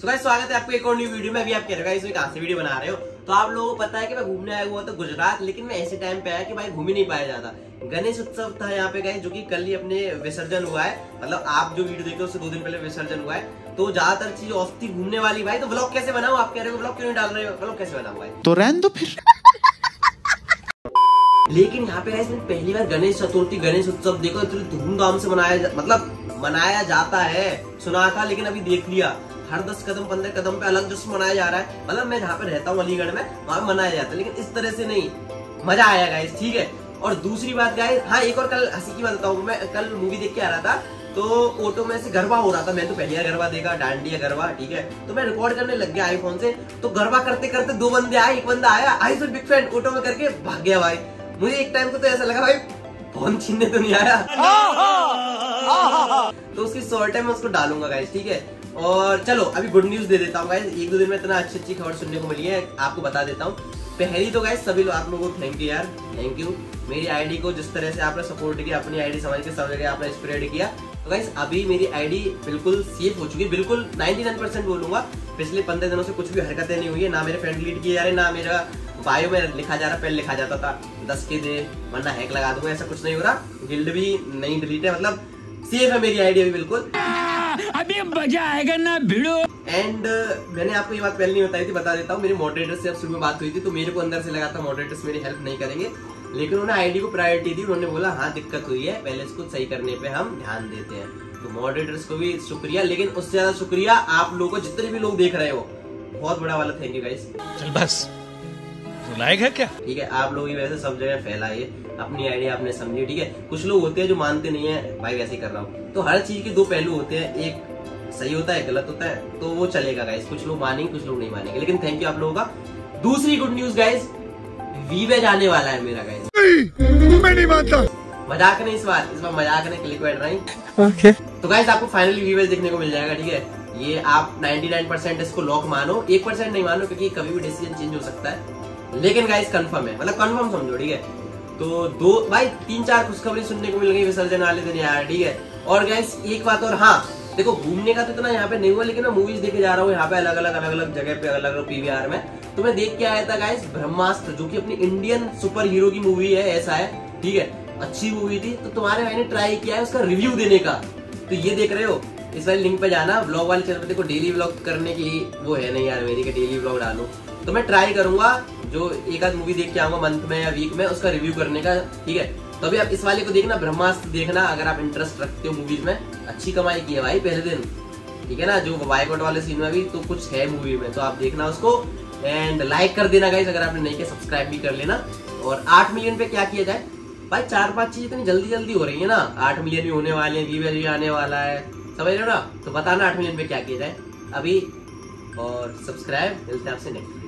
So guys स्वागत है आपको एक और न्यू वीडियो में। अभी आप कह रहे हो इसमें कहां से वीडियो बना रहे हो, तो आप लोगों को पता है कि मैं घूमने आया हुआ था गुजरात, लेकिन मैं ऐसे टाइम पे आया कि भाई घूम ही नहीं पाया जाता। गणेश उत्सव था यहाँ पे गाइस, जो कि कल ही अपने विसर्जन हुआ है। मतलब आप जो वीडियो देखे उससे 2 दिन पहले विसर्जन हुआ है, तो ज्यादातर चीज ऑफ थी घूमने वाली। भाई तो व्लॉग कैसे बनाऊं, आप कह रहे हो व्लॉग क्यों नहीं डाल रहे हो, व्लॉग कैसे बनाऊं भाई, तो रहने दो फिर। लेकिन यहाँ पे गाइस मैंने पहली बार गणेश चतुर्थी गणेश उत्सव देखो, इतनी धूमधाम से मनाया जाता है सुना था, लेकिन अभी देख लिया हर 10 कदम 15 कदम पे अलग जश्न मनाया जा रहा है। मतलब मैं जहाँ पे रहता हूँ अलीगढ़ में, वहां मनाया जाता है, लेकिन इस तरह से नहीं। मजा आया गाइस, ठीक है। और दूसरी बात गाइस, हाँ एक और कल हंसी की बात बताऊँ, मैं कल मूवी देख के आ रहा था, तो ऑटो में से गरबा हो रहा था। मैं तो पहली बार गरबा देखा, डांडिया गरबा, ठीक है। तो मैं रिकॉर्ड करने लग गया आईफोन से, तो गरबा करते करते 2 बंदे आए, एक बंदा आया I so big fan auto में करके भाग गया। भाई मुझे एक टाइम को तो ऐसा लगा भाई फोन छीनने तो नहीं आया। तो उसकी शॉर्ट है मैं उसको डालूंगा गाइस, ठीक है। और चलो अभी गुड न्यूज दे देता हूँ गाइस, 1-2 दिन में इतना अच्छी खबर सुनने को मिली है, आपको बता देता हूँ। पहली तो गाइस सभी लोग आप लोगों को थैंक यू यार, थैंक यू। मेरी आईडी को जिस तरह से आपने सपोर्ट किया, अपनी आईडी समझ के सब जगह आपने स्प्रेड किया, तो गाइस अभी मेरी आईडी बिल्कुल सेफ हो चुकी है, बिल्कुल 99% बोलूंगा। पिछले 15 दिनों से कुछ भी हरकतें नहीं हुई है, ना मेरे फ्रेंड डिलीट किए जा रहे, ना मेरा बायो में लिखा जा रहा, पहले लिखा जाता था 10 के दे वरना हैक लगा दूंगा, ऐसा कुछ नहीं हो रहा। गिल्ड भी नहीं डिलीट है, मतलब सेफ है मेरी आईडी अभी बिल्कुल। अभी मजा आएगा ना भिड़ो। एंड मैंने आपको ये बात पहले नहीं बताई थी, बता देता हूँ। मेरे मॉडरेटर से अब शुरू में बात हुई थी, तो मेरे को अंदर से लगा था मॉडरेटर्स मेरी हेल्प नहीं करेंगे, लेकिन उन्होंने आईडी को प्रायोरिटी दी। उन्होंने बोला हाँ दिक्कत हुई है, पहले इसको सही करने पे हम ध्यान देते हैं। तो मॉडरेटर्स को भी शुक्रिया, लेकिन उससे ज्यादा शुक्रिया आप लोगों को, जितने भी लोग देख रहे हो, बहुत बड़ा वाला थैंक यू गाइस। चल बस लायक है क्या, ठीक है। आप लोग वैसे सब जगह फैलाइए अपनी आइडिया, आपने समझी, ठीक है। कुछ लोग होते हैं जो मानते नहीं है भाई वैसे ही कर रहा हूँ, तो हर चीज के 2 पहलू होते हैं, एक सही होता है गलत होता है, तो वो चलेगा गाइस। कुछ लोग मानेंगे कुछ लोग नहीं मानेंगे, लेकिन थैंक यू आप लोगों का। दूसरी गुड न्यूज गाइस, वीवेज आने वाला है मेरा गाइस। मैं नहीं मानता, मजाक नहीं, इस बार मजाक नहीं, क्लिक बैठ रही। ओके तो गाइस आपको फाइनली वीवेज देखने को मिल जाएगा, ठीक है। ये आप 99% इसको लॉक मानो, 1% नहीं मानो, क्योंकि कभी भी डिसीजन चेंज हो सकता है, लेकिन गाइस कंफर्म है, मतलब कंफर्म समझो, ठीक है। तो 3-4 खुशखबरी सुनने को मिल गई विसर्जन वाले दिन यार, ठीक है। और गाइस एक बात और, हाँ देखो घूमने का तो इतना यहाँ पे नहीं हुआ, लेकिन मैं मूवीज देखे जा रहा हूँ यहाँ पे अलग अलग जगह पे, अलग अलग पीवीआर में। तो मैं देख के आया था गाइस ब्रह्मास्त्र, जो कि अपनी इंडियन सुपर हीरो की मूवी है, ऐसा है, ठीक है। अच्छी मूवी थी, तो तुम्हारे भाई ने ट्राई किया है उसका रिव्यू देने का, तो ये देख रहे हो, इस वाले लिंक पे जाना, व्लॉग वाले चैनल पे। देखो डेली व्लॉग करने की वो है नहीं यार मेरी, के डेली व्लॉग डालूं, तो मैं ट्राई करूंगा जो एक आध मूवी देख के आऊंगा मंथ में या वीक में, उसका रिव्यू करने का, ठीक है। तो अभी आप इस वाले को देखना, ब्रह्मास्त्र देखना, अगर आप इंटरेस्ट रखते हो मूवीज में। अच्छी कमाई की है भाई पहले दिन, ठीक है ना। जो बाइकआउट वाले सीन में भी तो कुछ है मूवी में, तो आप देखना उसको। एंड लाइक कर देना गाइस अगर आपने नहीं किया, सब्सक्राइब भी कर लेना। और 8 मिलियन पे क्या किया जाए भाई, 4-5 चीज इतनी जल्दी हो रही है ना, 8 मिलियन भी होने वाले हैं, व्यूअर्स भी आने वाला है, समझ रहे हो ना। तो बताना 8 मिलियन पे क्या किया जाए अभी, और सब्सक्राइब। मिलते हैं आपसे नेक्स्ट।